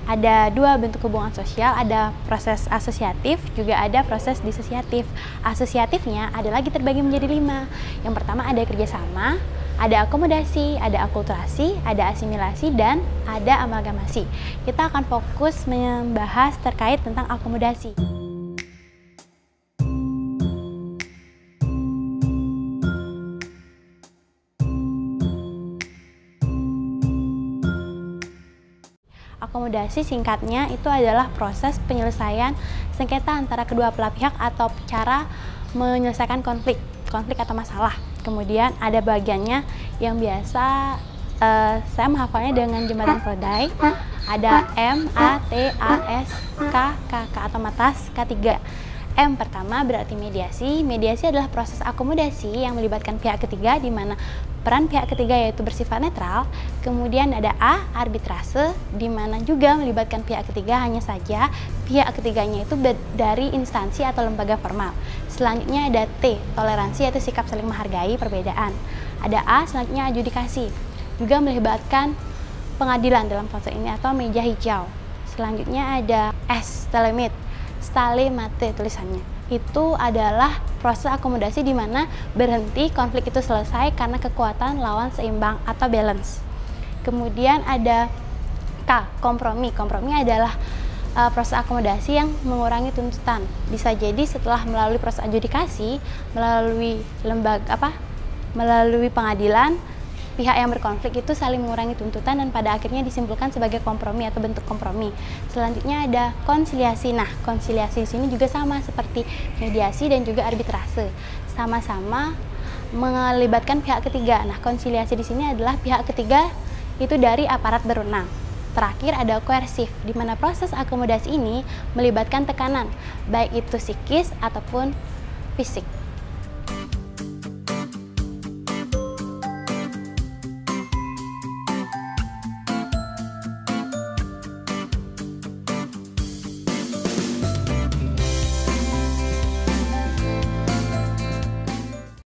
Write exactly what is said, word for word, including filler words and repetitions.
Ada dua bentuk hubungan sosial, ada proses asosiatif, juga ada proses disosiatif. Asosiatifnya ada lagi terbagi menjadi lima. Yang pertama ada kerjasama, ada akomodasi, ada akulturasi, ada asimilasi, dan ada amalgamasi. Kita akan fokus membahas terkait tentang akomodasi. Akomodasi singkatnya itu adalah proses penyelesaian sengketa antara kedua belah pihak atau cara menyelesaikan konflik, konflik atau masalah. Kemudian ada bagiannya yang biasa uh, saya menghafalnya dengan jembatan keledai. Ada M, A, T, A, S, K, K, K atau matas, K tiga. M pertama berarti mediasi. Mediasi adalah proses akomodasi yang melibatkan pihak ketiga, di mana peran pihak ketiga yaitu bersifat netral. Kemudian ada A, arbitrase, di mana juga melibatkan pihak ketiga, hanya saja pihak ketiganya itu dari instansi atau lembaga formal. Selanjutnya ada T, toleransi, yaitu sikap saling menghargai perbedaan. Ada A, selanjutnya adjudikasi, juga melibatkan pengadilan dalam konteks ini atau meja hijau. Selanjutnya ada S, stalemate, stale mate tulisannya. Itu adalah proses akomodasi di mana berhenti konflik itu selesai karena kekuatan lawan seimbang atau balance. Kemudian ada K, kompromi. Kompromi adalah uh, proses akomodasi yang mengurangi tuntutan. Bisa jadi setelah melalui proses adjudikasi, melalui lembaga apa? melalui pengadilan, pihak yang berkonflik itu saling mengurangi tuntutan dan pada akhirnya disimpulkan sebagai kompromi atau bentuk kompromi. Selanjutnya ada konsiliasi. Nah, konsiliasi di sini juga sama seperti mediasi dan juga arbitrase, sama-sama melibatkan pihak ketiga. Nah, konsiliasi di sini adalah pihak ketiga itu dari aparat berwenang. Terakhir ada koersif, di mana proses akomodasi ini melibatkan tekanan, baik itu psikis ataupun fisik.